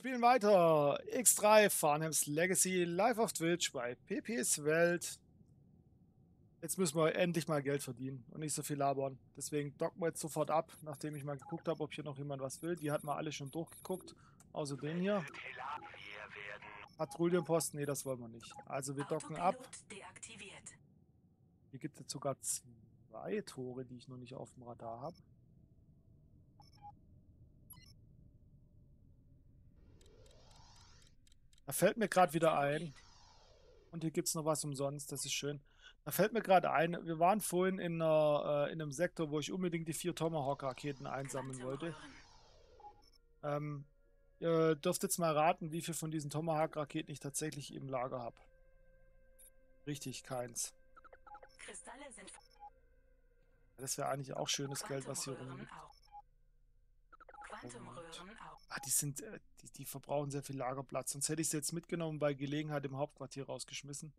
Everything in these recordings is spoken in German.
spielen weiter. X3 Farnham's Legacy live auf Twitch bei PP's Welt. Jetzt müssen wir endlich mal Geld verdienen und nicht so viel labern. Deswegen docken wir jetzt sofort ab, nachdem ich mal geguckt habe, ob hier noch jemand was will. Die hatten wir alle schon durchgeguckt. Außer den hier. Patrouillenposten, nee, das wollen wir nicht. Also wir docken ab. Deaktiviert. Hier gibt es jetzt sogar 2 Tore, die ich noch nicht auf dem Radar habe. Da fällt mir gerade wieder ein. Und hier gibt es noch was umsonst, das ist schön. Da fällt mir gerade ein, wir waren vorhin in einem Sektor, wo ich unbedingt die 4 Tomahawk-Raketen einsammeln wollte. Ihr dürft jetzt mal raten, wie viel von diesen Tomahawk-Raketen ich tatsächlich im Lager habe. Richtig, keins. Kristalle sind Das wäre eigentlich auch schönes Geld, was hier rumliegt. Quantumröhren auch. Ah, die verbrauchen sehr viel Lagerplatz. Sonst hätte ich sie jetzt mitgenommen, bei Gelegenheit im Hauptquartier rausgeschmissen.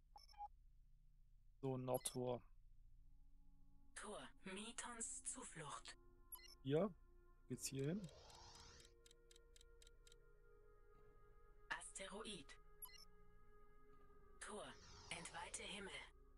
So, Nordtor. Tor. Metons Zuflucht. Hier. Geht's hier hin? Asteroid. Tor. Entweihte Himmel.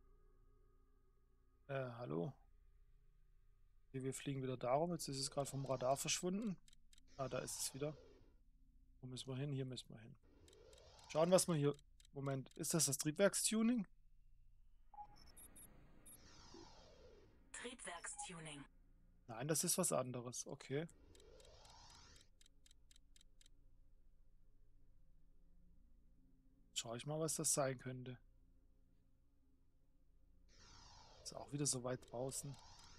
Hallo? Okay, wir fliegen wieder darum. Jetzt ist es gerade vom Radar verschwunden. Ah, da ist es wieder. Wo müssen wir hin? Hier müssen wir hin. Schauen, was wir hier... Moment, ist das Triebwerkstuning? Triebwerkstuning. Nein, das ist was anderes. Okay. Schau ich mal, was das sein könnte. Ist auch wieder so weit draußen.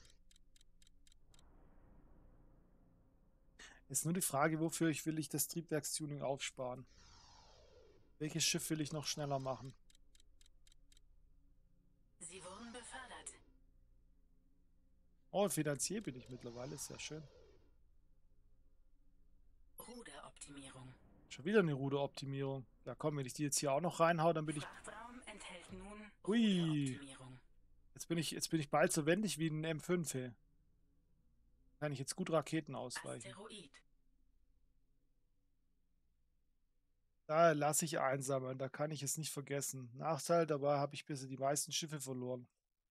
Ist nur die Frage, wofür will ich das Triebwerkstuning aufsparen? Welches Schiff will ich noch schneller machen? Sie wurden befördert. Oh, Finanzier bin ich mittlerweile. Ist ja schön. Ruderoptimierung. Schon wieder eine Ruderoptimierung. Ja komm, wenn ich die jetzt hier auch noch reinhau, dann bin ich... Frachtraum enthält nun Ui. Ruderoptimierung. Jetzt bin ich bald so wendig wie ein M5, ey. Kann ich jetzt gut Raketen ausweichen. Asteroid. Da lasse ich einsammeln, da kann ich es nicht vergessen. Nachteil, dabei habe ich bisher die meisten Schiffe verloren.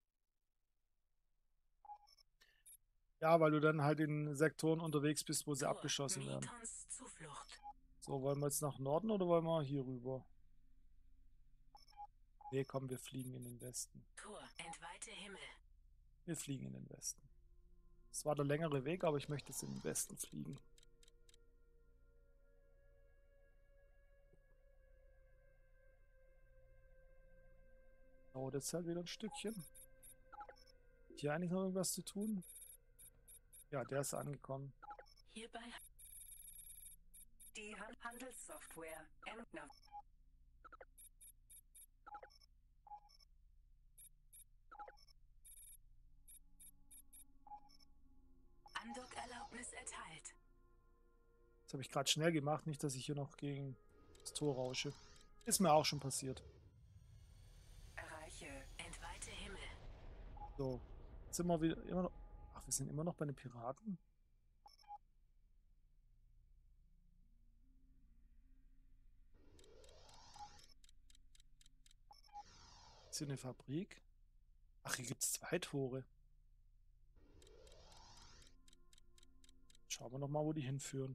Ja, weil du dann halt in Sektoren unterwegs bist, wo sie Tor. abgeschossen werden. Metons Zuflucht. So, wollen wir jetzt nach Norden oder wollen wir hier rüber? Nee, komm, wir fliegen in den Westen. Tor. Entweihte Himmel. Wir fliegen in den Westen. Es war der längere Weg, aber ich möchte jetzt in den Westen fliegen. Dauert jetzt halt wieder ein Stückchen. Hier eigentlich noch irgendwas zu tun? Ja, der ist angekommen. Hierbei die Handelssoftware Endner. Andockerlaubnis erteilt. Das habe ich gerade schnell gemacht, nicht, dass ich hier noch gegen das Tor rausche. Ist mir auch schon passiert. Erreiche entweihte Himmel. So, jetzt sind wir wieder immer noch... Ach, wir sind immer noch bei den Piraten? Ist hier eine Fabrik? Ach, hier gibt es 2 Tore. Schauen wir noch mal, wo die hinführen.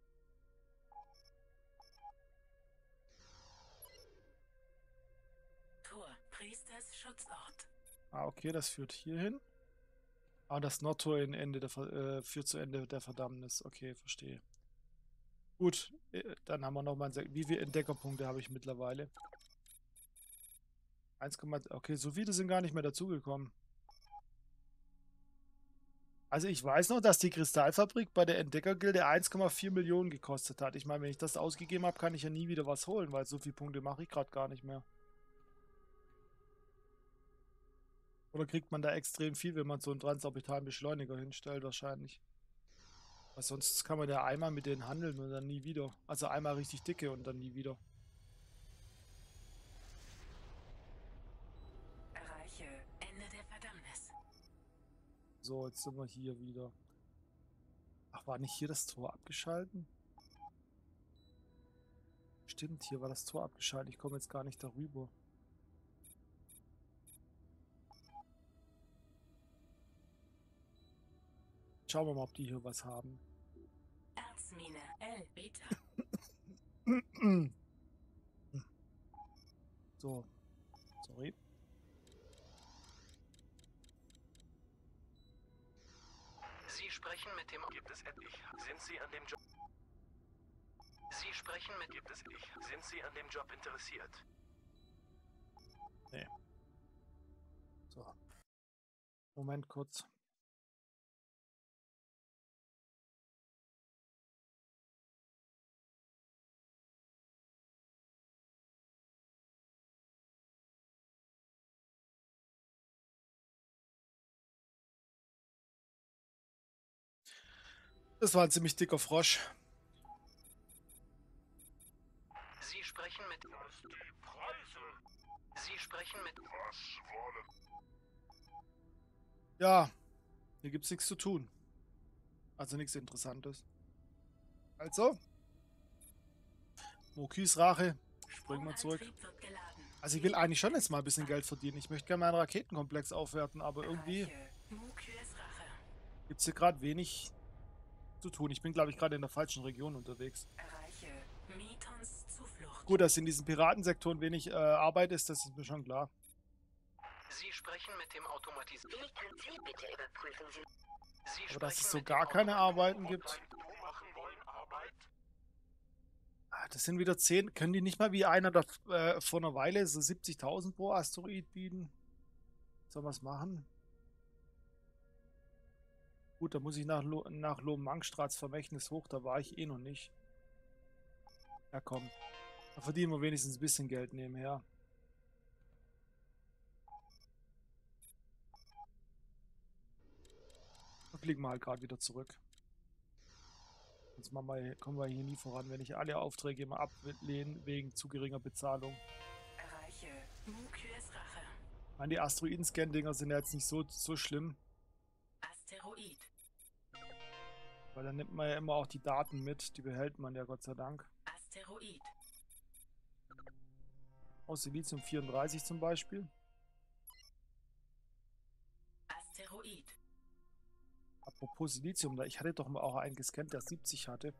Tor. Priesters Schutzort. Ah, okay, das führt hier hin. Ah, das Nordtor führt zu Ende der Verdammnis. Okay, verstehe. Gut, dann haben wir noch mal... Wie viele Entdeckerpunkte habe ich mittlerweile? 1, okay, so viele sind gar nicht mehr dazugekommen. Also ich weiß noch, dass die Kristallfabrik bei der Entdeckergilde 1,4 Millionen gekostet hat. Ich meine, wenn ich das ausgegeben habe, kann ich ja nie wieder was holen, weil so viele Punkte mache ich gerade gar nicht mehr. Oder kriegt man da extrem viel, wenn man so einen transorbitalen Beschleuniger hinstellt, wahrscheinlich. Weil sonst kann man ja einmal mit denen handeln und dann nie wieder. Also einmal richtig dicke und dann nie wieder. Erreiche Ende der Verdammnis. So, jetzt sind wir hier wieder. Ach, war nicht hier das Tor abgeschalten? Stimmt, hier war das Tor abgeschaltet. Ich komme jetzt gar nicht darüber. Schauen wir mal, ob die hier was haben. Erzmine L Beta. So, sorry. Sie sprechen mit dem... Gibt es etlich? Sind Sie an dem Job... Sie sprechen mit... Gibt es ich? Sind Sie an dem Job interessiert? Nee. So. Moment kurz. Das war ein ziemlich dicker Frosch. Sie sprechen mit... Die Preise. Sie sprechen mit... Was wollen... Ja, hier gibt's nichts zu tun. Also nichts Interessantes. Also, Mokis Rache. Springen wir zurück. Sprungantrieb wird geladen. Also ich will eigentlich schon jetzt mal ein bisschen Geld verdienen. Ich möchte gerne meinen Raketenkomplex aufwerten, aber irgendwie Erreiche Mukyrs Rache. gibt es hier gerade wenig zu tun. Ich bin, glaube ich, gerade in der falschen Region unterwegs. Erreiche Metons Zuflucht. Gut, dass in diesen Piratensektoren wenig Arbeit ist, das ist mir schon klar. Sie sprechen mit dem Automatisierten... Wie kann Sie bitte überprüfen Sie? Sie Aber dass es sprechen so mit gar dem keine Arbeiten Automatisierten- gibt. Du machen wollen Arbeit? Ah, das sind wieder 10. Können die nicht mal wie einer da, vor einer Weile so 70.000 pro Asteroid bieten? Sollen wir es machen? Gut, da muss ich nach Lohmangstrats Vermächtnis hoch. Da war ich eh noch nicht. Ja, komm. Da verdienen wir wenigstens ein bisschen Geld nebenher. Dann fliegen wir halt gerade wieder zurück. Sonst kommen wir hier nie voran, wenn ich alle Aufträge immer ablehne wegen zu geringer Bezahlung. Erreiche Mukyrs Rache. Ich meine, die Asteroiden-Scan-Dinger sind ja jetzt nicht so schlimm, Asteroid. weil dann nimmt man ja immer auch die Daten mit. Die behält man ja Gott sei Dank. Asteroid. Aus Silizium 34 zum Beispiel. Asteroid. Apropos Silizium, ich hatte doch mal auch einen gescannt, der 70 hatte.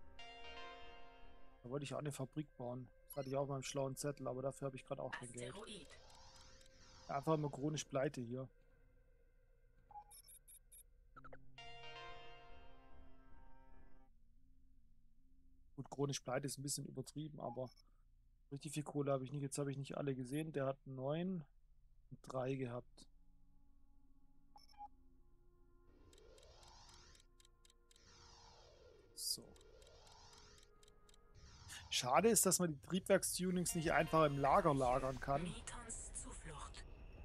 Da wollte ich auch eine Fabrik bauen. Das hatte ich auch auf meinem schlauen Zettel, aber dafür habe ich gerade auch kein Geld. Asteroid. Einfach immer chronisch pleite hier. Gut, chronisch pleite ist ein bisschen übertrieben, aber richtig viel Kohle habe ich nicht. Jetzt habe ich nicht alle gesehen. Der hat 9 und 3 gehabt. So. Schade ist, dass man die Triebwerkstunings nicht einfach im Lager lagern kann Metons Zuflucht.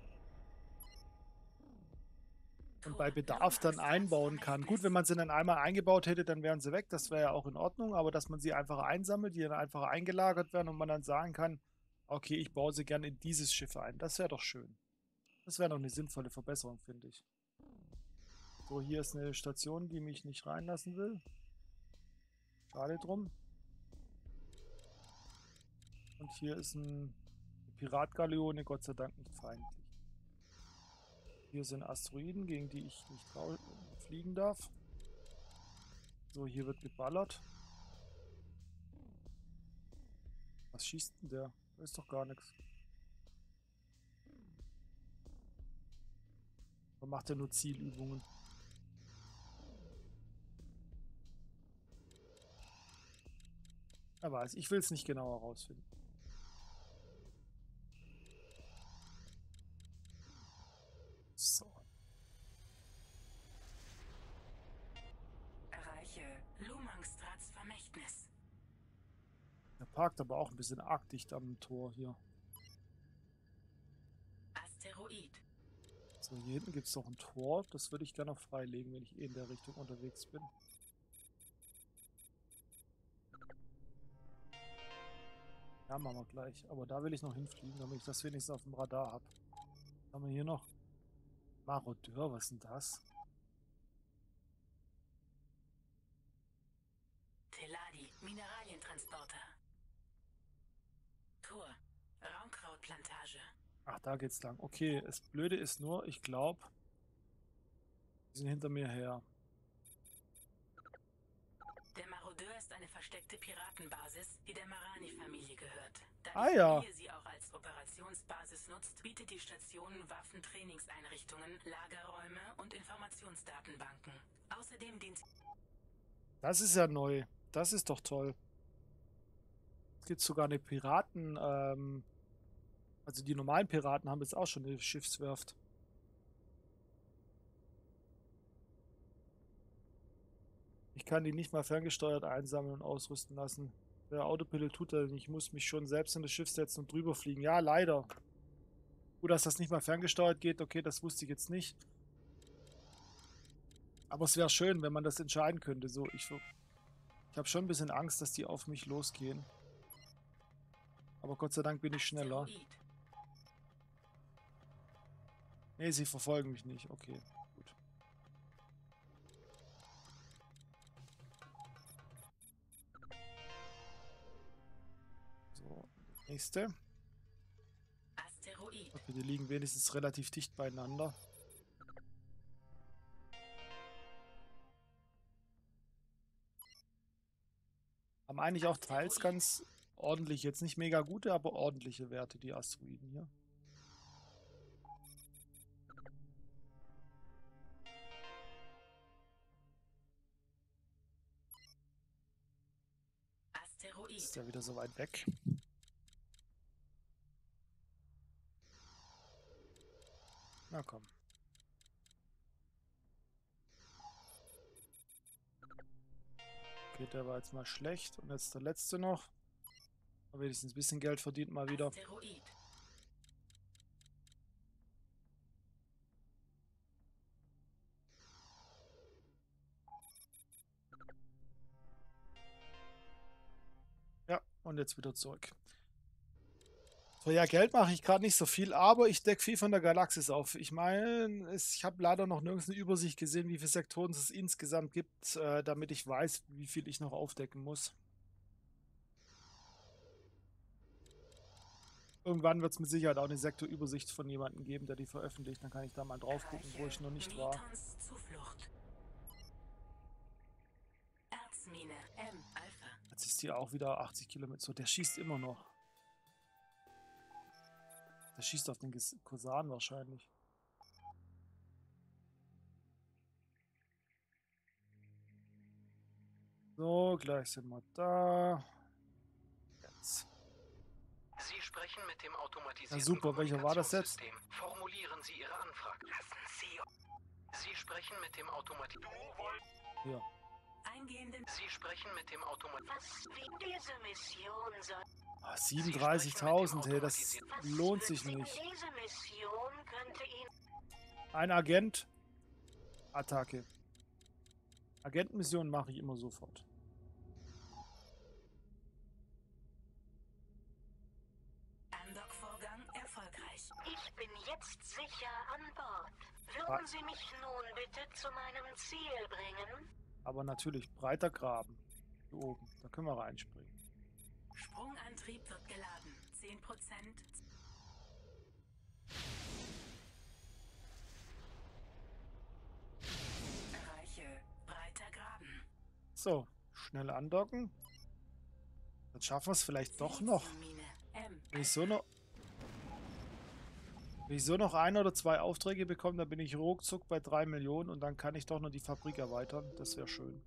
und bei Bedarf dann einbauen kann. Gut, wenn man sie dann einmal eingebaut hätte, dann wären sie weg. Das wäre ja auch in Ordnung. Aber dass man sie einfach einsammelt, die dann einfach eingelagert werden und man dann sagen kann, okay, ich baue sie gerne in dieses Schiff ein. Das wäre doch schön. Das wäre doch eine sinnvolle Verbesserung, finde ich. So, hier ist eine Station, die mich nicht reinlassen will. Schade drum. Und hier ist eine Piratgaleone, Gott sei Dank nicht feindlich. Hier sind Asteroiden, gegen die ich nicht fliegen darf. So, hier wird geballert. Was schießt denn der? Da ist doch gar nichts. Oder macht er nur Zielübungen? Er weiß, ich will es nicht genauer herausfinden. So. Erreiche Lohmangstrats Vermächtnis. Er parkt aber auch ein bisschen arg dicht am Tor hier. Asteroid. So, hier hinten gibt es noch ein Tor. Das würde ich gerne noch freilegen, wenn ich eh in der Richtung unterwegs bin. Ja, machen wir gleich. Aber da will ich noch hinfliegen, damit ich das wenigstens auf dem Radar habe. Haben wir hier noch Marodeur, was ist denn das? Teladi Mineralientransporter. Marodeur-Plantage. Ach, da geht's lang. Okay, das Blöde ist nur, ich glaube, die sind hinter mir her. Der Marodeur ist eine versteckte Piratenbasis, die der Marani-Familie gehört. Da Ah die ja. Familie sie auch als Operationsbasis nutzt, bietet die Station Waffentrainingseinrichtungen, Lagerräume und Informationsdatenbanken. Außerdem dient Das ist ja neu. Das ist doch toll. Es gibt sogar eine Piraten, also die normalen Piraten haben jetzt auch schon eine Schiffswerft. Ich kann die nicht mal ferngesteuert einsammeln und ausrüsten lassen. Der Autopilot tut das nicht. Ich muss mich schon selbst in das Schiff setzen und drüber fliegen. Ja, leider. Gut, dass das nicht mal ferngesteuert geht. Okay, das wusste ich jetzt nicht. Aber es wäre schön, wenn man das entscheiden könnte. So, ich habe schon ein bisschen Angst, dass die auf mich losgehen. Aber Gott sei Dank bin ich schneller. Asteroid. Nee, sie verfolgen mich nicht. Okay, gut. So, nächste. Asteroid. Okay, die liegen wenigstens relativ dicht beieinander. Haben eigentlich auch teils ganz ordentlich, jetzt nicht mega gute, aber ordentliche Werte, die Asteroiden hier. Asteroid. Ist der wieder so weit weg? Na komm. Okay, der war jetzt mal schlecht. Und jetzt der letzte noch. Aber wenigstens ein bisschen Geld verdient mal wieder. Asteroid. Ja, und jetzt wieder zurück. So, ja, Geld mache ich gerade nicht so viel, aber ich decke viel von der Galaxis auf. Ich meine, ich habe leider noch nirgends eine Übersicht gesehen, wie viele Sektoren es insgesamt gibt, damit ich weiß, wie viel ich noch aufdecken muss. Irgendwann wird es mit Sicherheit auch eine Sektorübersicht von jemandem geben, der die veröffentlicht. Dann kann ich da mal drauf gucken, wo ich noch nicht war. Mitons Zuflucht. Erzmine M Alpha. Jetzt ist hier auch wieder 80 Kilometer. So, der schießt immer noch. Der schießt auf den Kosan wahrscheinlich. So, gleich sind wir da. Jetzt. Sie sprechen mit dem automatisierten Na super, welcher war das jetzt? Kommunikationssystem. Formulieren Sie Ihre Anfrage. Lassen Sie. Sie sprechen mit dem Hier. Eingehenden. Sie sprechen mit dem Was wie diese Mission soll. Ah, 37.000, hey, das lohnt sich nicht. Diese Mission könnte ihn. Ein Agent. Attacke. Agentenmissionen mache ich immer sofort. Andock-Vorgang erfolgreich. Ich bin jetzt sicher an Bord. Würden Sie mich nun bitte zu meinem Ziel bringen? Aber natürlich, breiter Graben. Hier oben. Da können wir reinspringen. Sprungantrieb wird geladen. 10%. Erreiche breiter Graben. So, schnell andocken. Dann schaffen wir es vielleicht doch noch. Siliziummine M. Wenn ich so noch ein oder zwei Aufträge bekomme, dann bin ich ruckzuck bei 3 Millionen und dann kann ich doch noch die Fabrik erweitern. Das wäre schön.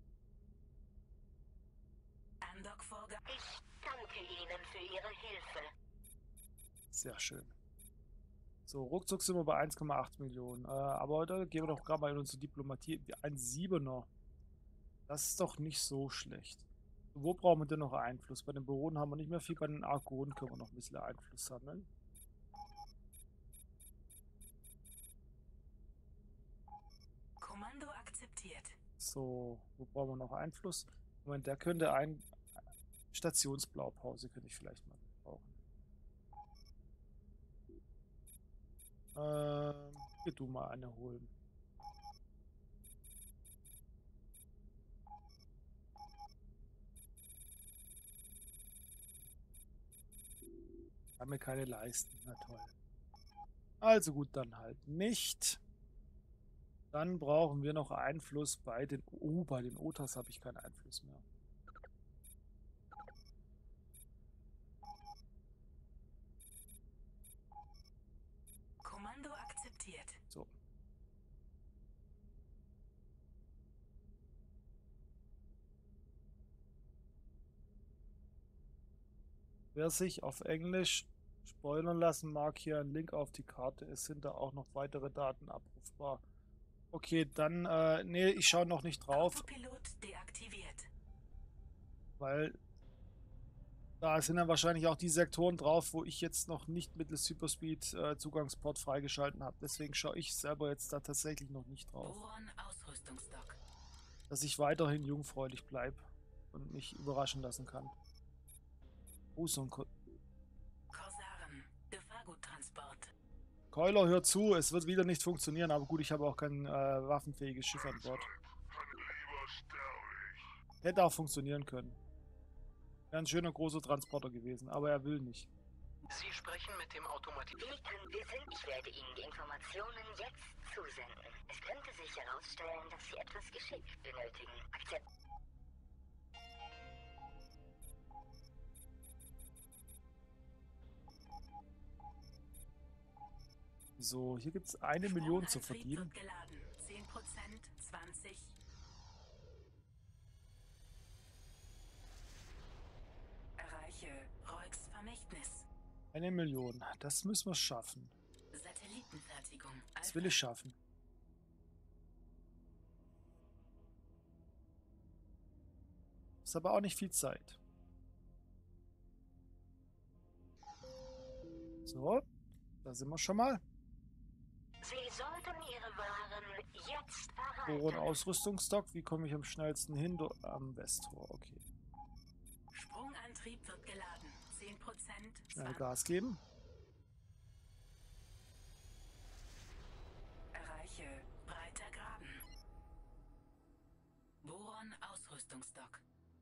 Andock-Vorgang. Ich danke Ihnen für Ihre Hilfe. Sehr schön. So, ruckzuck sind wir bei 1,8 Millionen. Aber da gehen wir doch gerade mal in unsere Diplomatie. Ein 7er. Das ist doch nicht so schlecht. Wo brauchen wir denn noch Einfluss? Bei den Bewohnern haben wir nicht mehr viel. Bei den Argonen können wir noch ein bisschen Einfluss sammeln. Kommando akzeptiert. So, wo brauchen wir noch Einfluss? Moment, der könnte ein Stationsblaupause könnte ich vielleicht mal brauchen. Geh du mal eine holen. Kann mir keine leisten. Na toll. Also gut, dann halt nicht. Dann brauchen wir noch Einfluss bei den... Oh, bei den Otas habe ich keinen Einfluss mehr. Kommando akzeptiert. So. Wer sich auf Englisch spoilern lassen mag, hier ein Link auf die Karte. Es sind da auch noch weitere Daten abrufbar. Okay, dann, nee, ich schaue noch nicht drauf, Autopilot deaktiviert. weil da sind dann wahrscheinlich auch die Sektoren drauf, wo ich jetzt noch nicht mittels Hyperspeed Zugangsport freigeschalten habe. Deswegen schaue ich selber jetzt da tatsächlich noch nicht drauf. Boron Ausrüstungsdock. Dass ich weiterhin jungfräulich bleibe und mich überraschen lassen kann. Oh, so ein Korsaren. Defago-Transport. Keuler, hör zu, es wird wieder nicht funktionieren, aber gut, ich habe auch kein waffenfähiges Schiff an Bord. Hätte auch funktionieren können. Wäre ein schöner großer Transporter gewesen, aber er will nicht. Sie sprechen mit dem Automatik... Wie können wissen, ich werde Ihnen die Informationen jetzt zusenden. Es könnte sich herausstellen, dass Sie etwas Geschick benötigen. So, hier gibt es 1 Million zu verdienen. Wird geladen. 10%, 20. Erreiche Roix Vermächtnis. 1 Million, das müssen wir schaffen. Satellitenfertigung. Das will ich schaffen. Ist aber auch nicht viel Zeit. So, da sind wir schon mal. Sie sollten Ihre Waren jetzt Boron erhalten. Ausrüstungsstock. Wie komme ich am schnellsten hin? Am Westtor, okay. Sprungantrieb wird geladen. 10%, Schnell 20. Gas geben. Erreiche breiter Graben. Boron Ausrüstungsdock.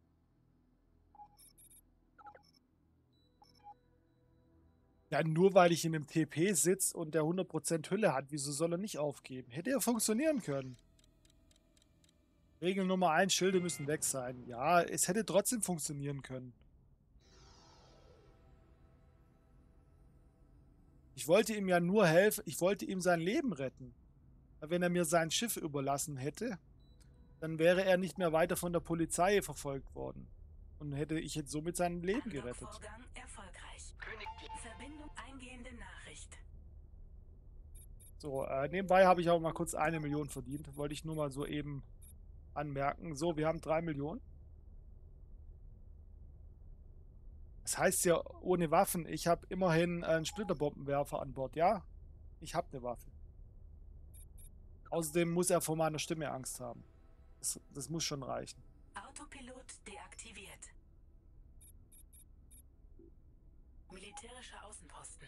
Ja, nur weil ich in einem TP sitze und der 100% Hülle hat, wieso soll er nicht aufgeben? Hätte ja funktionieren können. Regel Nummer 1, Schilde müssen weg sein. Ja, es hätte trotzdem funktionieren können. Ich wollte ihm ja nur helfen, ich wollte ihm sein Leben retten. Wenn er mir sein Schiff überlassen hätte, dann wäre er nicht mehr weiter von der Polizei verfolgt worden. Und hätte ich jetzt somit sein Leben gerettet. Vorgang erfolgreich. König... Verbindung eingehende Nachricht. So, nebenbei habe ich auch mal kurz 1 Million verdient. Wollte ich nur mal so eben anmerken. So, wir haben 3 Millionen. Das heißt ja, ohne Waffen, ich habe immerhin einen Splitterbombenwerfer an Bord. Ja, ich habe eine Waffe. Außerdem muss er vor meiner Stimme Angst haben. Das muss schon reichen. Autopilot deaktiviert. Militärischer Außenposten.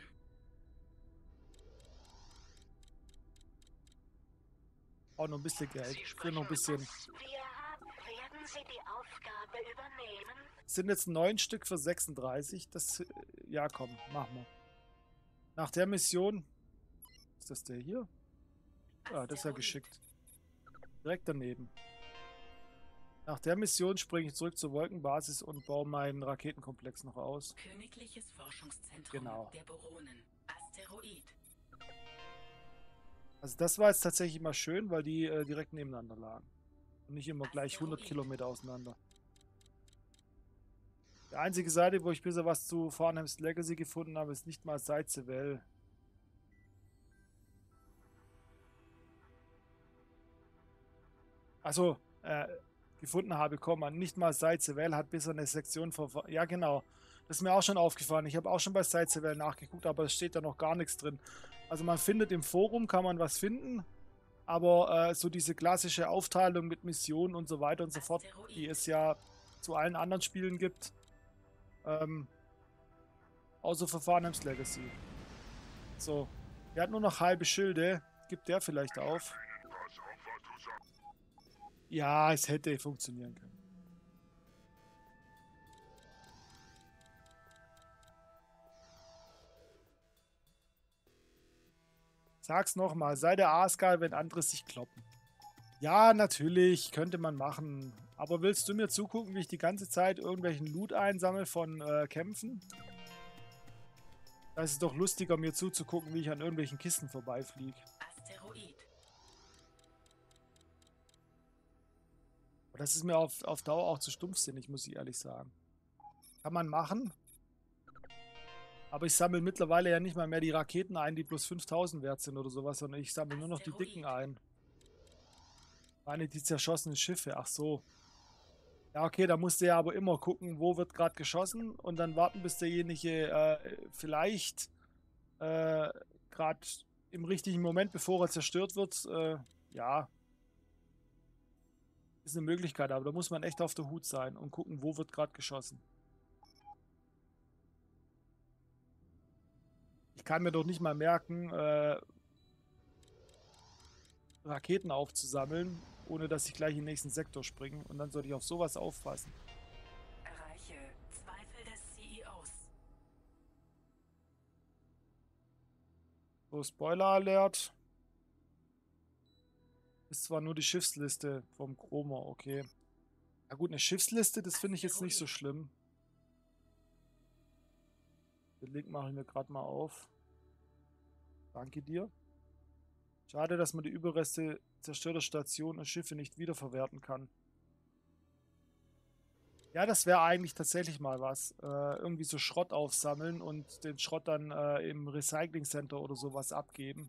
Auch noch ein bisschen Geld. Sie Für noch ein bisschen. Werden Sie die Aufgabe übernehmen? Sind jetzt 9 Stück für 36. Das, ja komm, machen wir. Nach der Mission, ist das der hier? Ja, das ist ja geschickt. Direkt daneben. Nach der Mission springe ich zurück zur Wolkenbasis und baue meinen Raketenkomplex noch aus. Königliches Forschungszentrum Genau. der Boronen. Asteroid. Also das war jetzt tatsächlich mal schön, weil die direkt nebeneinander lagen. Und nicht immer gleich 100 Kilometer auseinander. Die einzige Seite, wo ich bisher was zu Farnham's Legacy gefunden habe, ist nicht mal Seizewell. Also, gefunden habe, nicht mal Seizewell hat bisher eine Sektion für... Ja, genau. Das ist mir auch schon aufgefallen. Ich habe auch schon bei Seizewell nachgeguckt, aber es steht da noch gar nichts drin. Also man findet im Forum, kann man was finden, aber so diese klassische Aufteilung mit Missionen und so weiter und so fort, die es ja zu allen anderen Spielen gibt, außer für Farnham's Legacy. So, der hat nur noch halbe Schilde. Gibt der vielleicht auf? Ja, es hätte funktionieren können. Sag's nochmal, sei der Aasgal, wenn andere sich kloppen. Ja, natürlich, könnte man machen. Aber willst du mir zugucken, wie ich die ganze Zeit irgendwelchen Loot einsammle von Kämpfen? Da ist es doch lustiger, mir zuzugucken, wie ich an irgendwelchen Kisten vorbeifliege. Asteroid. Aber das ist mir auf Dauer auch zu stumpfsinnig, muss ich ehrlich sagen. Kann man machen. Aber ich sammle mittlerweile ja nicht mal mehr die Raketen ein, die plus 5000 wert sind oder sowas, sondern ich sammle nur noch die dicken ein. Meine, die zerschossenen Schiffe, ach so. Ja, okay, da musst du ja aber immer gucken, wo wird gerade geschossen und dann warten, bis derjenige vielleicht gerade im richtigen Moment, bevor er zerstört wird, ja, ist eine Möglichkeit, aber da muss man echt auf der Hut sein und gucken, wo wird gerade geschossen. Ich kann mir doch nicht mal merken, Raketen aufzusammeln, ohne dass ich gleich in den nächsten Sektor springe. Und dann sollte ich auf sowas aufpassen. Erreiche Zweifel des CEOs. So, Spoiler Alert. Ist zwar nur die Schiffsliste vom Chroma, okay. Ja gut, eine Schiffsliste, das finde ich jetzt nicht so schlimm. Den Link mache ich mir gerade mal auf. Danke dir. Schade, dass man die Überreste zerstörter Stationen und Schiffe nicht wiederverwerten kann. Ja, das wäre eigentlich tatsächlich mal was. Irgendwie so Schrott aufsammeln und den Schrott dann im Recycling Center oder sowas abgeben.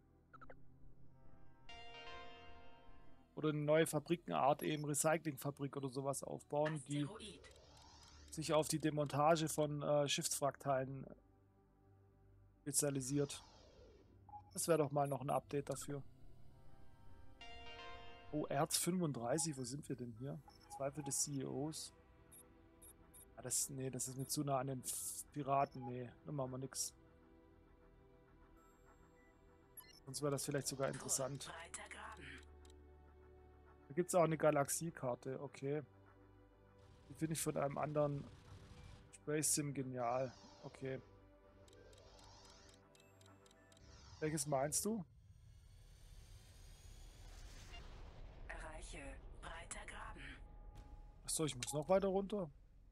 Oder eine neue Fabrikenart, eben Recyclingfabrik oder sowas aufbauen, die Asteroid. sich auf die Demontage von Schiffswrackteilen spezialisiert. Das wäre doch mal noch ein Update dafür. Oh, Erz 35, wo sind wir denn hier? Zweifel des CEOs. Ah, nee, das ist mir zu nah an den Piraten. Nee, dann machen wir nix. Sonst wäre das vielleicht sogar interessant. Breiter Graben. Da gibt es auch eine Galaxiekarte, okay. Die finde ich von einem anderen Space Sim genial. Okay. Welches meinst du? Erreiche breiter Graben. Achso, ich muss noch weiter runter.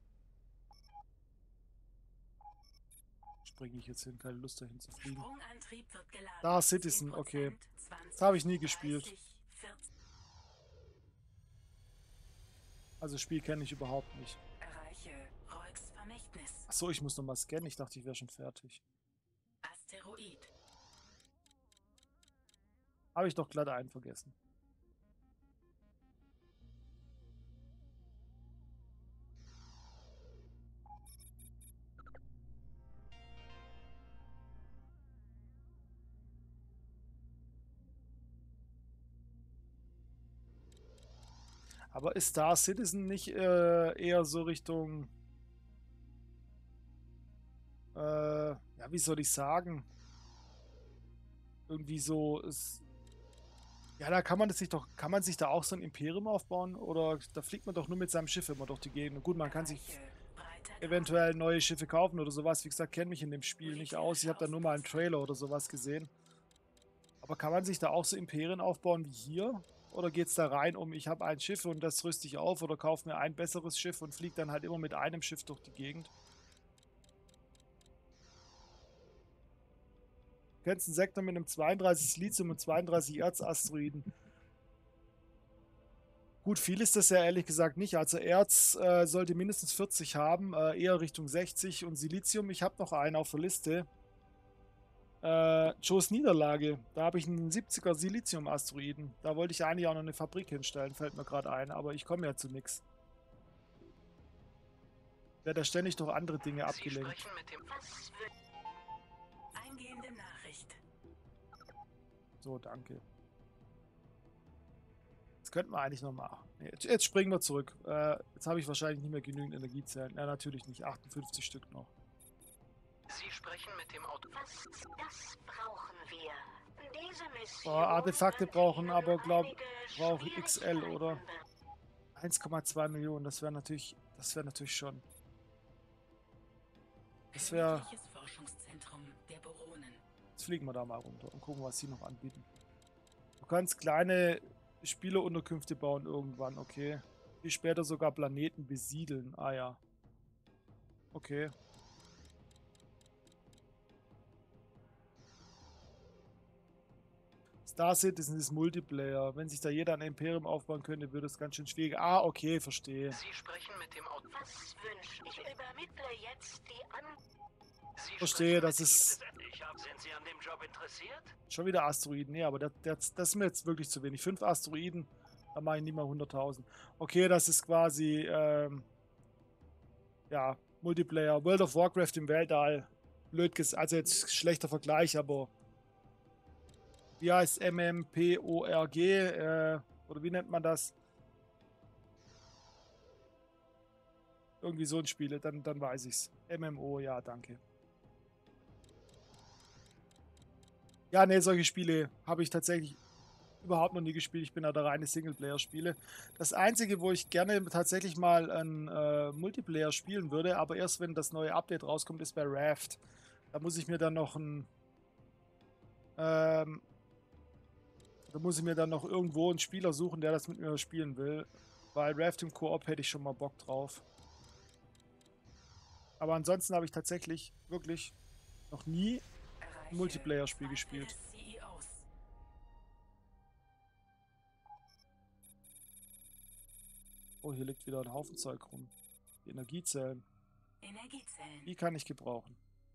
Springe ich jetzt hin, keine Lust dahin zu fliegen. Sprungantrieb wird geladen. Da, Citizen, okay. 10%, 20, Das habe ich nie gespielt. 30, 40. Also das Spiel kenne ich überhaupt nicht. Erreiche Roix Vermächtnis. Achso, ich muss nochmal scannen. Ich dachte, ich wäre schon fertig. Asteroid. Habe ich doch glatt einen vergessen. Aber ist Star Citizen nicht eher so Richtung... ja, wie soll ich sagen? Irgendwie so... Ja, da kann man sich da auch so ein Imperium aufbauen? Oder da fliegt man doch nur mit seinem Schiff immer durch die Gegend. Und gut, man kann sich Erreiche breiter Graben. eventuell neue Schiffe kaufen oder sowas. Wie gesagt, kenne mich in dem Spiel nicht aus. Ich habe da nur mal einen Trailer oder sowas gesehen. Aber kann man sich da auch so Imperien aufbauen wie hier? Oder geht es da rein um, ich habe ein Schiff und das rüste ich auf oder kaufe mir ein besseres Schiff und fliege dann halt immer mit einem Schiff durch die Gegend? Du kennst einen Sektor mit einem 32 Lithium und 32 Erzasteroiden. Gut, viel ist das ja ehrlich gesagt nicht. Also Erz sollte mindestens 40 haben, eher Richtung 60. Und Silizium, ich habe noch einen auf der Liste. Joes Niederlage. Da habe ich einen 70er Silizium-Asteroiden. Da wollte ich eigentlich auch noch eine Fabrik hinstellen, fällt mir gerade ein. Aber ich komme ja zu nichts. Werde da ständig durch andere Dinge Sie abgelenkt. sprechen mit dem... Eingehende Nachricht. So, danke. Das könnten wir eigentlich noch machen. Nee, jetzt springen wir zurück. Jetzt habe ich wahrscheinlich nicht mehr genügend Energiezellen. Ja, natürlich nicht. 58 Stück noch. Sie sprechen mit dem Auto... Das brauchen wir. Diese Mission Boah, Artefakte wird brauchen Ihnen aber, einige brauche ich XL, oder? Schwierigkeiten 1,2 Millionen, das wäre natürlich schon. Das wäre Königliches Forschungszentrum der Boronen. Jetzt fliegen wir da mal runter und gucken, was sie noch anbieten. Du kannst kleine Spielerunterkünfte bauen irgendwann, okay. Die später sogar Planeten besiedeln. Ah ja. Okay. Star Citizen ist Multiplayer. Wenn sich da jeder ein Imperium aufbauen könnte, würde es ganz schön schwierig. Ah, okay, verstehe. Sie sprechen mit dem Auto. Was wünschen? Ich übermittle jetzt die An... Sie Verstehe, sprechen das mit ist Sind Sie an dem Job interessiert? schon wieder Asteroiden. Nee, aber das ist mir jetzt wirklich zu wenig. 5 Asteroiden, da mache ich nicht mal 100.000. Okay, das ist quasi, ja, Multiplayer. World of Warcraft im Weltall. Blöd gesagt, also jetzt schlechter Vergleich, aber wie heißt MMPORG? Oder wie nennt man das? Irgendwie so ein Spiel, dann weiß ich's. MMO, ja, danke. Ja, ne, solche Spiele habe ich tatsächlich überhaupt noch nie gespielt. Ich bin ja da reine Singleplayer-Spiele. Das Einzige, wo ich gerne tatsächlich mal ein Multiplayer spielen würde, aber erst wenn das neue Update rauskommt, ist bei Raft. Da muss ich mir dann noch irgendwo einen Spieler suchen, der das mit mir spielen will. Weil Raft im Koop hätte ich schon mal Bock drauf. Aber ansonsten habe ich tatsächlich wirklich noch nie ein Multiplayer-Spiel gespielt. Oh, hier liegt wieder ein Haufen Zeug rum. Die Energiezellen. Die kann ich gebrauchen.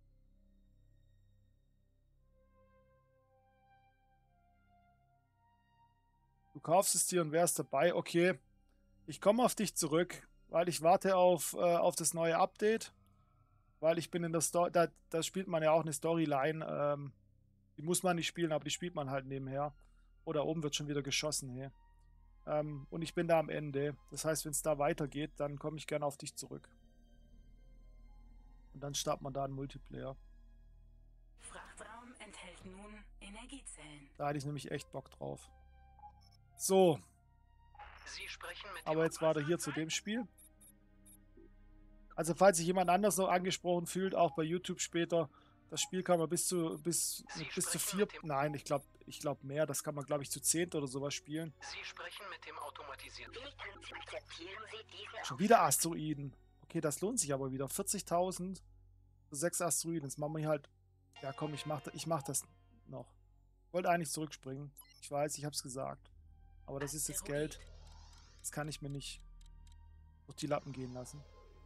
Du kaufst es dir und wärst dabei. Okay, ich komme auf dich zurück, weil ich warte auf das neue Update. Weil ich bin in der Story, da spielt man ja auch eine Storyline. Die muss man nicht spielen, aber die spielt man halt nebenher. Oh, da oben wird schon wieder geschossen, hey. Und ich bin da am Ende. Das heißt, wenn es da weitergeht, dann komme ich gerne auf dich zurück. Und dann startet man da einen Multiplayer. Frachtraum enthält nun Energiezellen. Da hatte ich nämlich echt Bock drauf. So, Sie sprechen mit aber jetzt war er hier zu dem Spiel. Also falls sich jemand anders noch angesprochen fühlt, auch bei YouTube später, das Spiel kann man bis zu 4, nein, ich glaube mehr, das kann man glaube ich zu 10 oder sowas spielen. Sie sprechen mit dem automatisierten. Akzeptieren Sie diesen Schon wieder Asteroiden. Okay, das lohnt sich aber wieder. 40.000 für 6 Asteroiden. Jetzt machen wir hier halt, ja komm, ich mach das noch. Ich wollte eigentlich zurückspringen. Ich weiß, ich habe es gesagt. Aber das ist jetzt Geld. Das kann ich mir nicht durch die Lappen gehen lassen.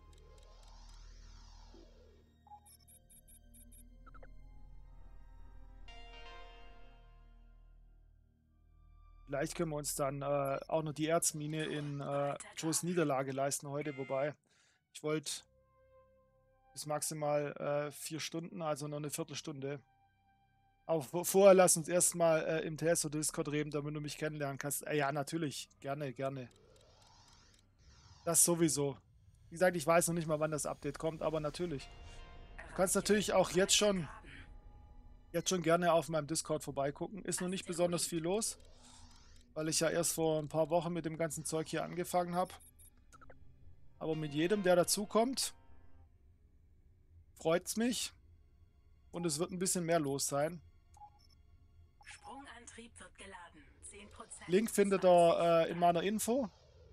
Vielleicht können wir uns dann auch noch die Erzmine in Joes Niederlage leisten heute, wobei ich wollte bis maximal 4 Stunden, also noch eine Viertelstunde. Aber vorher lass uns erstmal im Tesla-Discord reden, damit du mich kennenlernen kannst. Ja, natürlich. Gerne, gerne. Das sowieso. Wie gesagt, ich weiß noch nicht mal, wann das Update kommt, aber natürlich. Du kannst natürlich auch jetzt schon gerne auf meinem Discord vorbeigucken. Ist noch nicht besonders viel los, weil ich ja erst vor ein paar Wochen mit dem ganzen Zeug hier angefangen habe. Aber mit jedem, der dazukommt, freut's mich. Und es wird ein bisschen mehr los sein. Sprungantrieb wird geladen. 10%. Link findet ihr in meiner Info.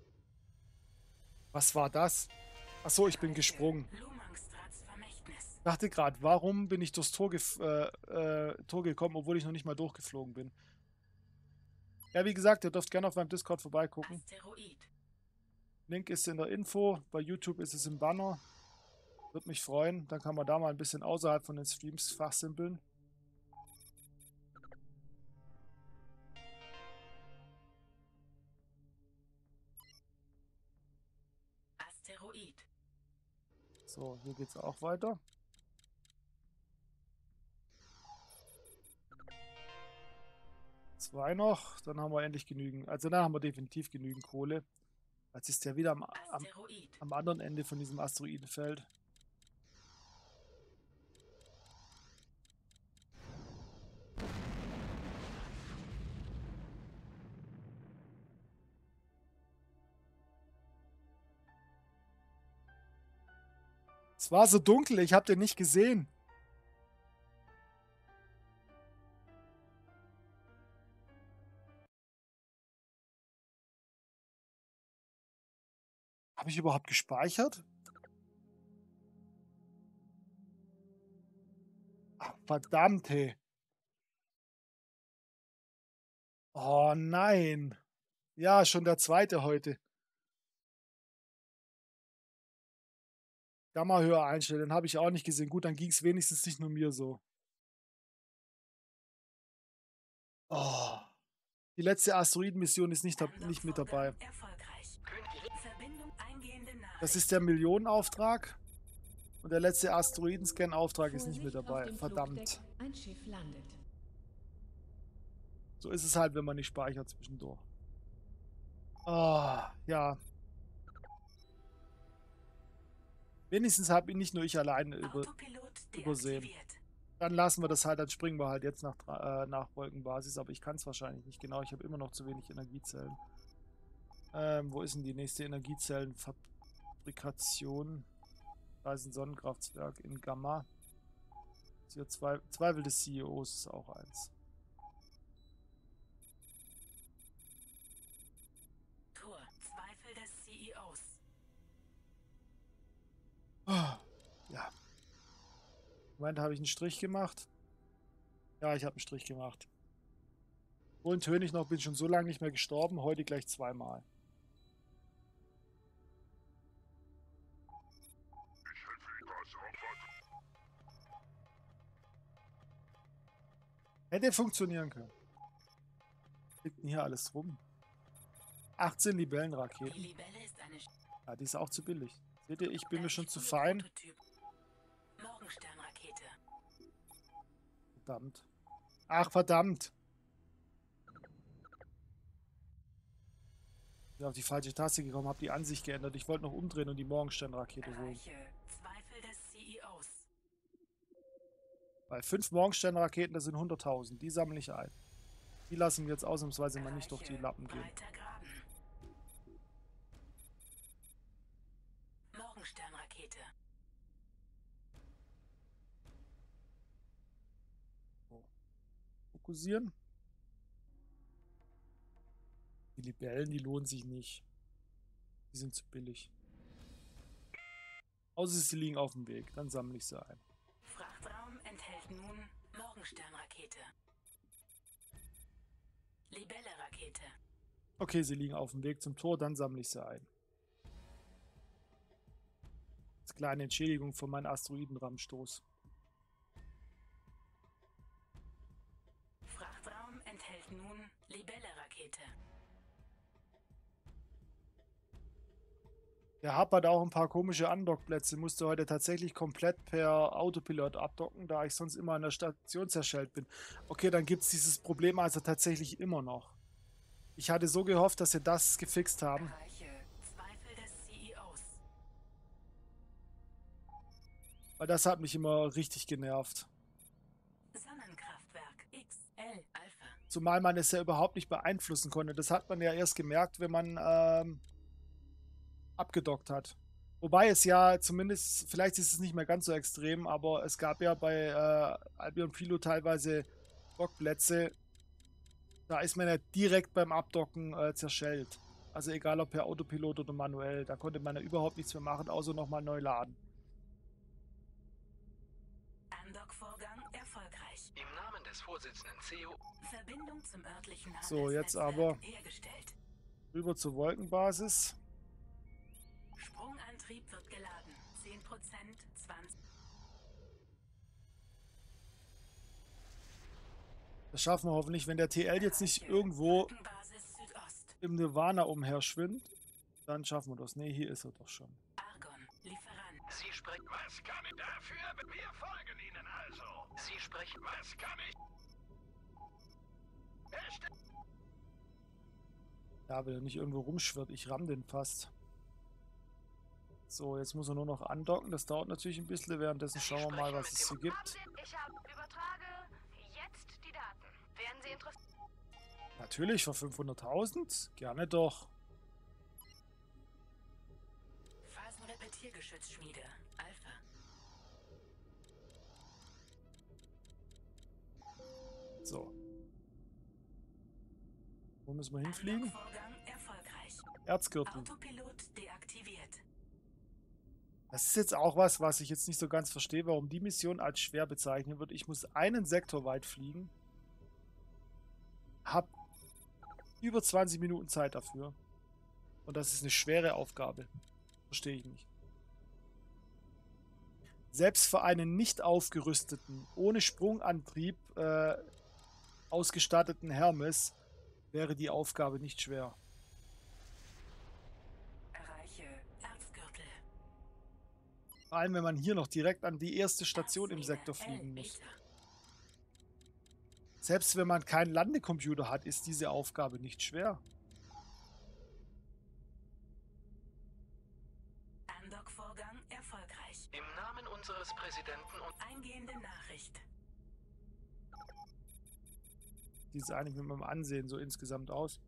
Was war das? Achso, ich bin gesprungen. Lumangstrads Vermächtnis. Ich dachte gerade, warum bin ich durchs Tor gekommen, obwohl ich noch nicht mal durchgeflogen bin. Ja, wie gesagt, ihr dürft gerne auf meinem Discord vorbeigucken. Asteroid. Link ist in der Info. Bei YouTube ist es im Banner. Würde mich freuen. Dann kann man da mal ein bisschen außerhalb von den Streams fachsimpeln. Asteroid. So, hier geht's auch weiter. Zwei noch, dann haben wir endlich genügend. Also dann haben wir definitiv genügend Kohle. Jetzt ist der wieder Asteroid. am anderen Ende von diesem Asteroidenfeld. Es war so dunkel, ich habe den nicht gesehen. Habe ich überhaupt gespeichert? Ach, verdammt, hey. Oh nein. Ja, schon der zweite heute. Gamma höher einstellen, den habe ich auch nicht gesehen. Gut, dann ging es wenigstens nicht nur mir so. Oh. Die letzte Asteroidenmission ist nicht mit dabei. Andockvorgang erfolgreich. Verbindung eingehende Das Nachricht. ist der Millionenauftrag. Und der letzte Asteroidenscan-Auftrag ist nicht mit Vorsicht, auf dabei. dem Verdammt. Flugdeck. Ein Schiff landet. So ist es halt, wenn man nicht speichert zwischendurch. Ah, ja. Wenigstens habe ihn nicht nur ich alleine Autopilot übersehen. deaktiviert. Dann lassen wir das halt, dann springen wir halt jetzt nach Wolkenbasis. Aber ich kann es wahrscheinlich nicht genau. Ich habe immer noch zu wenig Energiezellen. Wo ist denn die nächste Energiezellenfabrikation? Da ist ein Sonnenkraftwerk in Gamma. Hier Zweifel des CEOs ist auch eins. Tor. Zweifel des CEOs. Ja. Moment, habe ich einen Strich gemacht? Ja, ich habe einen Strich gemacht. Vorhin töne ich noch, bin schon so lange nicht mehr gestorben. Heute gleich zweimal. Hätte funktionieren können. Liegt denn hier alles rum? 18 Die Libellenraketen. Libelle ist eine Ja, die ist auch zu billig. Seht ihr, ich bin mir schon zu fein. Prototyp. Morgensternrakete. Verdammt. Ach, verdammt. Ich bin auf die falsche Taste gekommen, habe die Ansicht geändert. Ich wollte noch umdrehen und die Morgensternrakete holen. Erreiche Zweifel des CEOs. Weil 5 Morgensternraketen, das sind 100.000. Die sammle ich ein. Die lassen wir jetzt ausnahmsweise mal nicht durch die Lappen gehen. Breiter Graben. Morgensternrakete. Fokussieren. Die Libellen, die lohnen sich nicht. Die sind zu billig. Außer sie liegen auf dem Weg. Dann sammle ich sie ein. Frachtraum enthält nun Morgensternrakete. Libelle-Rakete. Okay, sie liegen auf dem Weg zum Tor, dann sammle ich sie ein. Als kleine Entschädigung für meinen Asteroidenrammstoß. Frachtraum enthält nun Libelle-Rakete. Der hapert auch ein paar komische Andockplätze. Musste heute tatsächlich komplett per Autopilot abdocken, da ich sonst immer an der Station zerschellt bin. Okay, dann gibt es dieses Problem also tatsächlich immer noch. Ich hatte so gehofft, dass sie das gefixt haben. Erreiche Zweifel des CEOs. Weil das hat mich immer richtig genervt. Sonnenkraftwerk XL Alpha. Zumal man es ja überhaupt nicht beeinflussen konnte. Das hat man ja erst gemerkt, wenn man abgedockt hat. Wobei es ja zumindest, vielleicht ist es nicht mehr ganz so extrem, aber es gab ja bei Albion Philo teilweise Dockplätze, da ist man ja direkt beim Abdocken zerschellt. Also egal ob per Autopilot oder manuell, da konnte man ja überhaupt nichts mehr machen, außer nochmal neu laden. Andockvorgang erfolgreich. Im Namen des Vorsitzenden CEO. Verbindung zum örtlichen So, jetzt Handelsnetzwerk aber hergestellt. rüber zur Wolkenbasis. Sprungantrieb wird geladen. 10%, 20. Das schaffen wir hoffentlich, wenn der TL jetzt nicht irgendwo Basis Südost. im Nirvana umherschwimmt. Dann schaffen wir das. Ne, hier ist er doch schon. Argon, Lieferant. Sie sprechen. Was kann ich dafür? Wir folgen Ihnen also. Sie sprechen. Was kann ich? Ja, wenn er nicht irgendwo rumschwirrt. Ich ramm den fast. So, jetzt muss er nur noch andocken. Das dauert natürlich ein bisschen. Währenddessen schauen wir mal, was es hier gibt. Ich übertrage jetzt die Daten. Wären Sie interessiert? Natürlich, für 500.000? Gerne doch. Phasenrepetiergeschützschmiede. Alpha. So. Wo müssen wir hinfliegen? Vorgang erfolgreich. Erzgürtel. Autopilot deaktiviert. Das ist jetzt auch was ich jetzt nicht so ganz verstehe, warum die Mission als schwer bezeichnet wird. Ich muss einen Sektor weit fliegen. Hab über 20 Minuten Zeit dafür. Und das ist eine schwere Aufgabe. Verstehe ich nicht. Selbst für einen nicht aufgerüsteten, ohne Sprungantrieb ausgestatteten Hermes wäre die Aufgabe nicht schwer. Erreiche Erzgürtel. Vor allem, wenn man hier noch direkt an die erste Station im Sektor fliegen muss. Selbst wenn man keinen Landecomputer hat, ist diese Aufgabe nicht schwer. Andock-Vorgang erfolgreich. Im Namen unseres Präsidenten und Eingehende Nachricht. Die sieht eigentlich mit meinem Ansehen so insgesamt aus.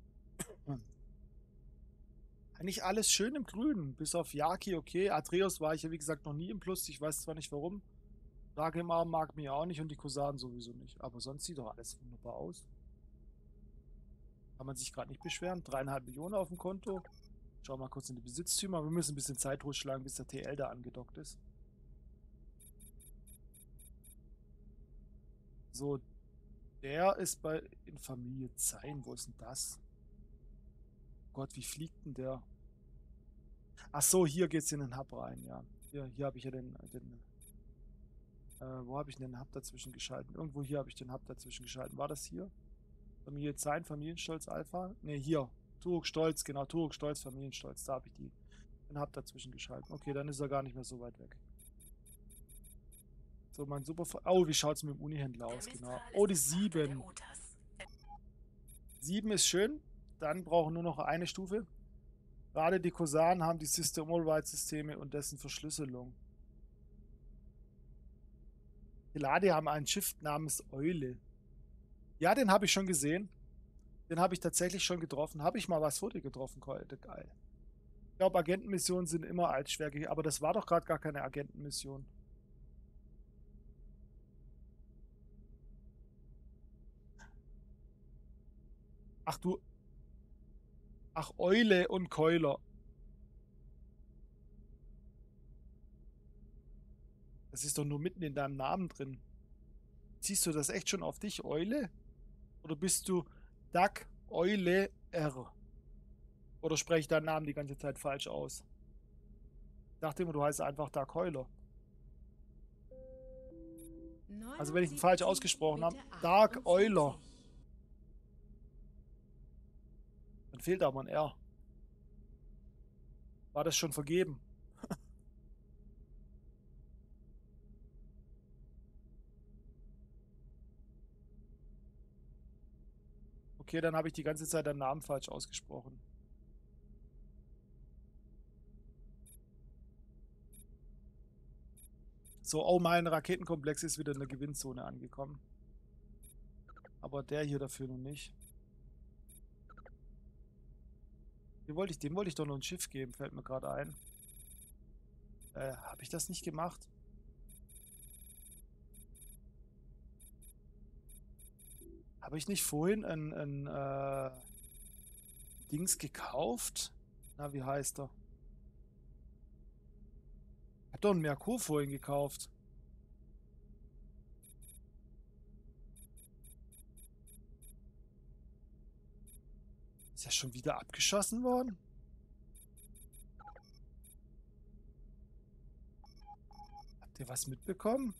Eigentlich alles schön im Grünen. Bis auf Yaki, okay. Atreus war ich ja wie gesagt noch nie im Plus. Ich weiß zwar nicht warum. Dagmar mag mich auch nicht und die Kosanen sowieso nicht. Aber sonst sieht doch alles wunderbar aus. Kann man sich gerade nicht beschweren. 3,5 Millionen auf dem Konto. Schauen wir mal kurz in die Besitztümer. Wir müssen ein bisschen Zeit totschlagen, bis der TL da angedockt ist. So, der ist in Familie Zein. Wo ist denn das? Gott, wie fliegt denn der? Ach so, hier geht's in den Hub rein, ja. Hier habe ich ja wo habe ich denn den Hub dazwischen geschalten? Irgendwo hier habe ich den Hub dazwischen geschalten. War das hier? Familie Zein, Familienstolz Alpha? Ne, hier. Turok Stolz, genau. Turok Stolz, Familienstolz. Da habe ich den Hub dazwischen geschalten. Okay, dann ist er gar nicht mehr so weit weg. So, mein super... Oh, wie schaut es mit dem Unihändler aus? Genau. Oh, die 7. 7 ist schön. Dann brauchen nur noch eine Stufe. Gerade die Kosanen haben die System-Override-Systeme und dessen Verschlüsselung. Die Lade haben ein Schiff namens Eule. Ja, den habe ich schon gesehen. Den habe ich tatsächlich schon getroffen. Habe ich mal was vor dir getroffen, Keule? Geil. Ich glaube, Agentenmissionen sind immer als schwer. Aber das war doch gerade gar keine Agentenmission. Ach du... Ach, Eule und Keuler. Das ist doch nur mitten in deinem Namen drin. Ziehst du das echt schon auf dich, Eule? Oder bist du Duck Eule R? Oder spreche ich deinen Namen die ganze Zeit falsch aus? Ich dachte immer, du heißt einfach Duck Heuler. Also wenn ich ihn falsch ausgesprochen habe, Dark Euler. Dann fehlt aber ein R. War das schon vergeben? Okay, dann habe ich die ganze Zeit deinen Namen falsch ausgesprochen. So, oh, mein Raketenkomplex ist wieder in der Gewinnzone angekommen. Aber der hier dafür noch nicht. Dem wollte ich doch noch ein Schiff geben, fällt mir gerade ein. Habe ich das nicht gemacht? Habe ich nicht vorhin ein Dings gekauft? Na, wie heißt er? Ich habe doch einen Merkur vorhin gekauft. Ist ja schon wieder abgeschossen worden? Habt ihr was mitbekommen?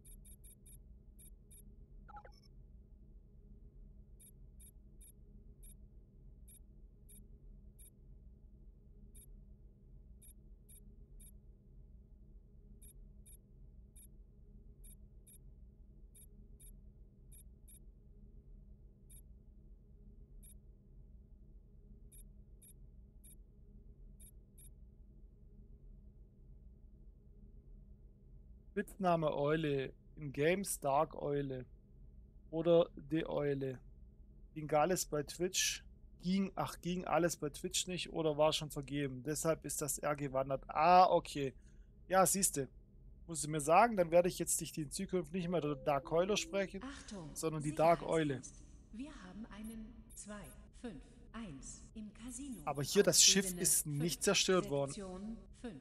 Spitzname Eule. In Games Dark Eule. Oder The Eule. Ging alles bei Twitch? Ging alles bei Twitch nicht oder war schon vergeben? Deshalb ist das R gewandert. Ah, okay. Ja, siehste. Musst du mir sagen, dann werde ich jetzt dich in Zukunft nicht mehr der Dark Euler sprechen, Achtung, sondern die Dark Eule. Wir haben einen 251 Im Casino. Aber hier das Schiff Ebene ist 5, nicht zerstört worden. Sektion 5.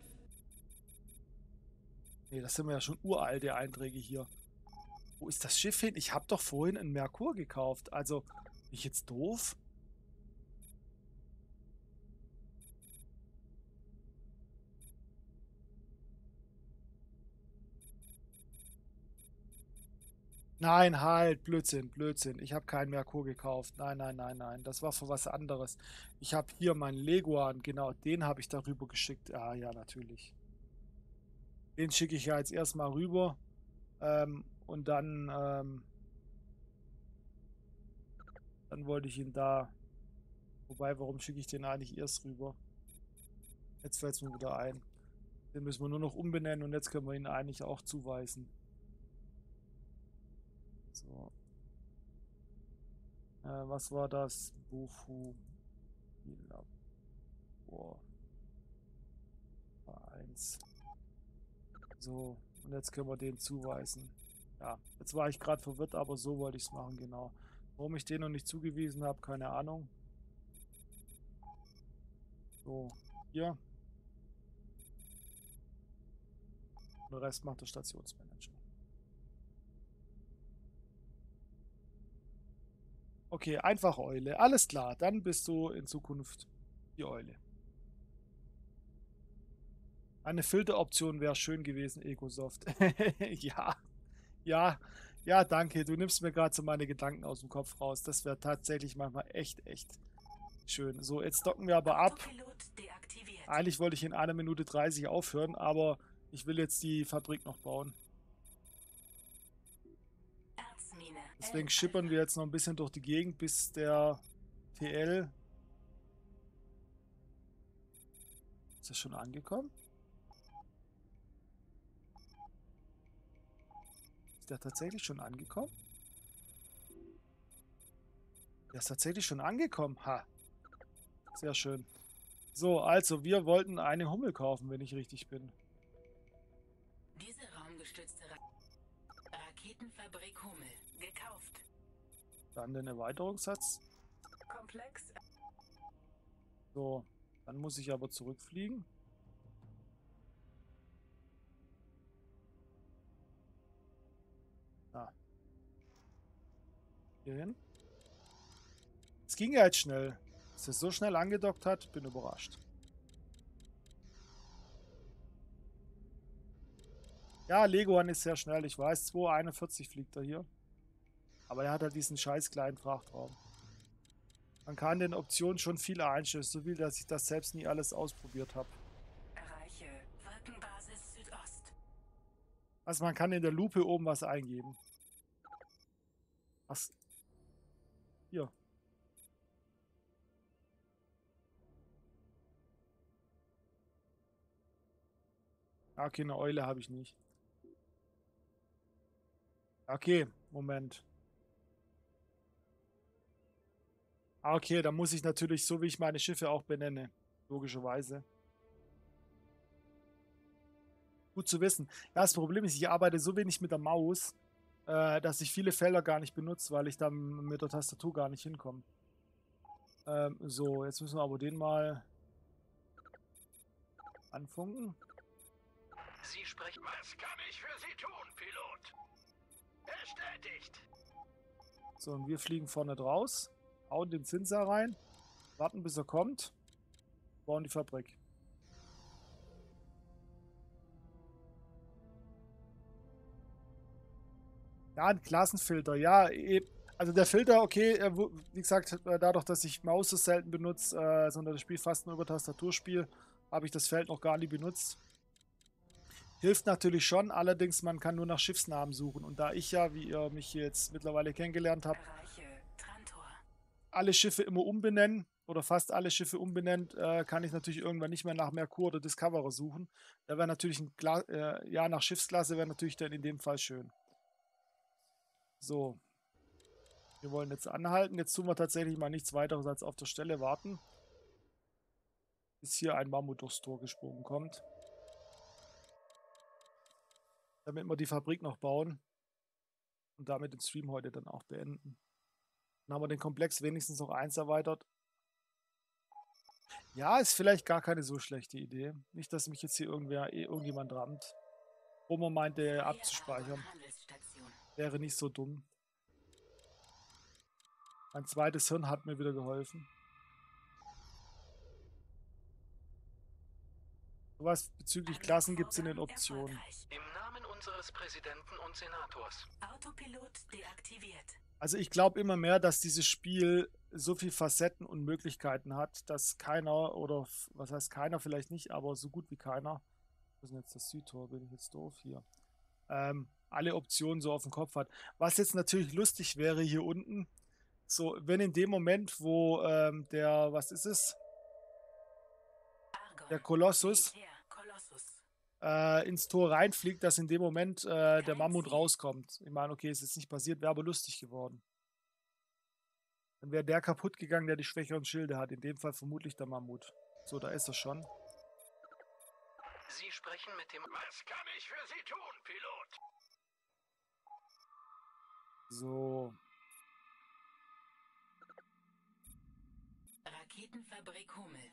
Nee, das sind ja schon uralte Einträge hier. Wo ist das Schiff hin? Ich habe doch vorhin einen Merkur gekauft. Also, bin ich jetzt doof? Nein, halt, Blödsinn, Blödsinn. Ich habe keinen Merkur gekauft. Nein, nein, nein, nein. Das war für was anderes. Ich habe hier meinen Leguan, genau, den habe ich darüber geschickt. Ah, ja, natürlich. Den schicke ich ja jetzt erstmal rüber. Und dann wollte ich ihn da. Wobei, warum schicke ich den eigentlich erst rüber? Jetzt fällt es mir wieder ein. Den müssen wir nur noch umbenennen und jetzt können wir ihn eigentlich auch zuweisen. So. Was war das? Bufu. Labor. 1. So, und jetzt können wir den zuweisen. Ja, jetzt war ich gerade verwirrt, aber so wollte ich es machen, genau. Warum ich den noch nicht zugewiesen habe, keine Ahnung. So, hier. Und den Rest macht der Stationsmanager. Okay, einfach Eule. Alles klar, dann bist du in Zukunft die Eule. Eine Filteroption wäre schön gewesen, Ecosoft. Ja, ja, ja, danke. Du nimmst mir gerade so meine Gedanken aus dem Kopf raus. Das wäre tatsächlich manchmal echt, echt schön. So, jetzt docken wir aber ab. Autopilot deaktiviert. Eigentlich wollte ich in 1 Minute 30 aufhören, aber ich will jetzt die Fabrik noch bauen. Erzmine. Deswegen schippern wir jetzt noch ein bisschen durch die Gegend, bis der TL... Ist das schon angekommen? Ist der tatsächlich schon angekommen? Der ist tatsächlich schon angekommen. Ha. Sehr schön. So, also, wir wollten eine Hummel kaufen, wenn ich richtig bin. Diese raumgestützte Raketenfabrik Hummel. Gekauft. Dann den Erweiterungssatz. Komplex. So, dann muss ich aber zurückfliegen. Ah. Hier hin. Es ging ja jetzt schnell. Dass es so schnell angedockt hat, bin überrascht. Ja, Leguan ist sehr schnell, ich weiß. 2,41 fliegt er hier. Aber er hat halt diesen scheiß kleinen Frachtraum. Man kann den Optionen schon viel einstellen, so viel, dass ich das selbst nie alles ausprobiert habe. Erreiche Wolkenbasis Südost. Also man kann in der Lupe oben was eingeben. Was? Hier. Okay, eine Eule habe ich nicht. Okay, Moment. Okay, dann muss ich natürlich so, wie ich meine Schiffe auch benenne. Logischerweise. Gut zu wissen. Ja, das Problem ist, ich arbeite so wenig mit der Maus, dass ich viele Felder gar nicht benutze, weil ich dann mit der Tastatur gar nicht hinkomme. So, jetzt müssen wir aber den mal anfunken. Sie sprechen. Was kann ich für Sie tun, Pilot? Bestätigt. So, und wir fliegen vorne draus, hauen den Zinser rein, warten bis er kommt, bauen die Fabrik. Ja, ein Klassenfilter, ja, also der Filter, okay, wie gesagt, dadurch, dass ich Maus so selten benutze, sondern das Spiel fast nur über Tastatur spiele, habe ich das Feld noch gar nie benutzt. Hilft natürlich schon, allerdings man kann nur nach Schiffsnamen suchen. Und da ich ja, wie ihr mich jetzt mittlerweile kennengelernt habt, Erreiche Trantor. alle Schiffe immer umbenennen oder fast alle Schiffe umbenennt, kann ich natürlich irgendwann nicht mehr nach Merkur oder Discoverer suchen. Da wäre natürlich ja, nach Schiffsklasse wäre natürlich dann in dem Fall schön. So. Wir wollen jetzt anhalten. Jetzt tun wir tatsächlich mal nichts weiteres als auf der Stelle warten, bis hier ein Mammut durchs Tor gesprungen kommt. Damit wir die Fabrik noch bauen und damit den Stream heute dann auch beenden. Dann haben wir den Komplex wenigstens noch 1 erweitert. Ja, ist vielleicht gar keine so schlechte Idee. Nicht, dass mich jetzt hier irgendjemand rammt. Homer meinte abzuspeichern. Handelsstation. Wäre nicht so dumm. Mein zweites Hirn hat mir wieder geholfen. Was bezüglich Klassen gibt es in den Optionen. Erfolgreich. Im Namen unseres Präsidenten und Senators. Autopilot deaktiviert. Also ich glaube immer mehr, dass dieses Spiel so viel Facetten und Möglichkeiten hat, dass keiner, oder was heißt keiner, vielleicht nicht, aber so gut wie keiner, was ist denn jetzt das Südtor, bin ich jetzt doof hier, alle Optionen so auf dem Kopf hat. Was jetzt natürlich lustig wäre hier unten, so wenn in dem Moment, wo was ist es, Argon. der Kolossus Militär. Kolossus. ins Tor reinfliegt, dass in dem Moment der Mammut rauskommt. Ich meine, okay, ist jetzt nicht passiert, wäre aber lustig geworden. Dann wäre der kaputt gegangen, der die schwächeren Schilde hat. In dem Fall vermutlich der Mammut. So, da ist er schon. Sie sprechen mit dem... Was kann ich für Sie tun, Pilot? So. Raketenfabrik Hummel.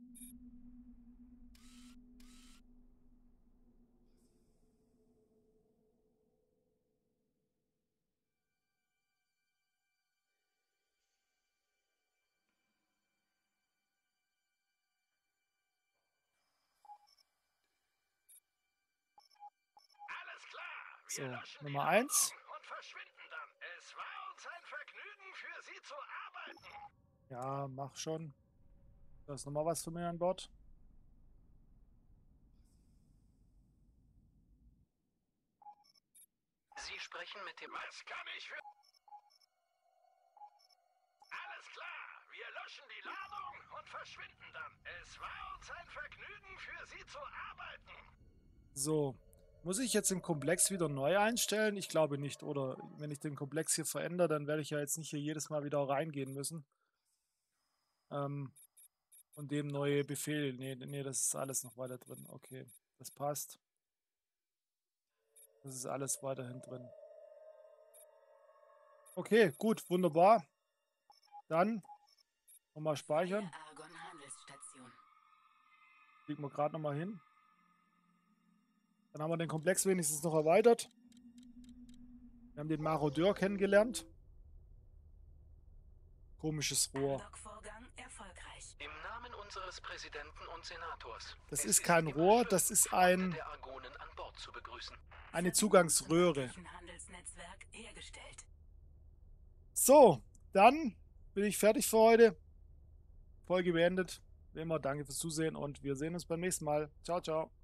Alles klar. So, Wir löschen Nummer die 1. Ladung und verschwinden dann. Es war uns ein Vergnügen, für Sie zu arbeiten. Ja, mach schon. Da ist nochmal was für mich an Bord. Sie sprechen mit dem... Was kann ich für... Alles klar. Wir löschen die Ladung und verschwinden dann. Es war uns ein Vergnügen, für Sie zu arbeiten. So. Muss ich jetzt den Komplex wieder neu einstellen? Ich glaube nicht. Oder wenn ich den Komplex hier verändere, dann werde ich ja jetzt nicht hier jedes Mal wieder reingehen müssen. Und dem neue Befehle. Nee, das ist alles noch weiter drin. Okay, das passt. Das ist alles weiterhin drin. Okay, gut, wunderbar. Dann nochmal speichern. Argon Handelsstation. Legen wir gerade nochmal hin. Dann haben wir den Komplex wenigstens noch erweitert. Wir haben den Marodeur kennengelernt. Komisches Rohr. Undock-Vorgang erfolgreich. Im Namen unseres Präsidenten und Senators. Das Es ist kein immer Rohr, schön, das ist Freunde der Argonen an Bord zu begrüßen. eine Zugangsröhre. Zum Handelsnetzwerk hergestellt. So, dann bin ich fertig für heute. Folge beendet. Wie immer, danke fürs Zusehen und wir sehen uns beim nächsten Mal. Ciao, ciao.